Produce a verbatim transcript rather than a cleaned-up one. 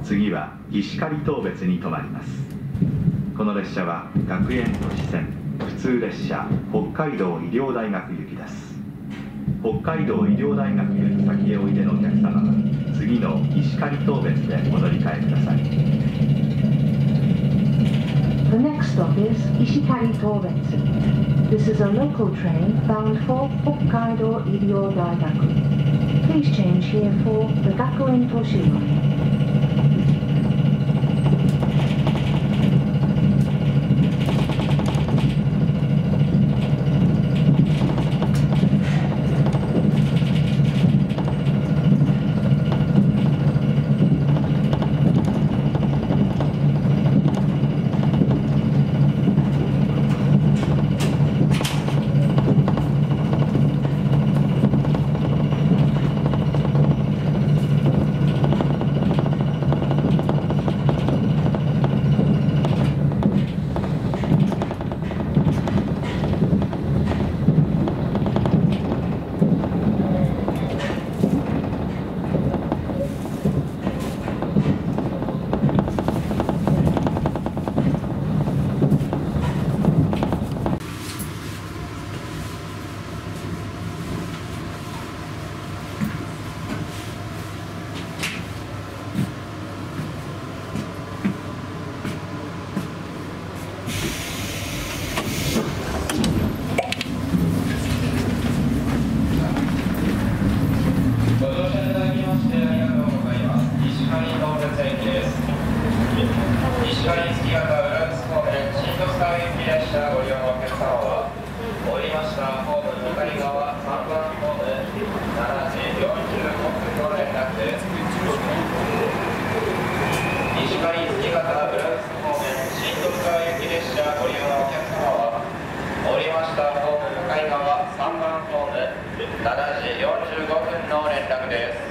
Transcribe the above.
次は石狩当別に停まります。この列車は学園都市線普通列車北海道医療大学行きです。北海道医療大学より先へおいでのお客様は次の石狩当別でお乗り換えください。 The next stop is Ishikari Tobetsu. This is a local train bound for Hokkaido Irio Daigaku. Please change here for the Gakuen Toshima. さんばんホームしちじよんじゅうごふんの連絡です。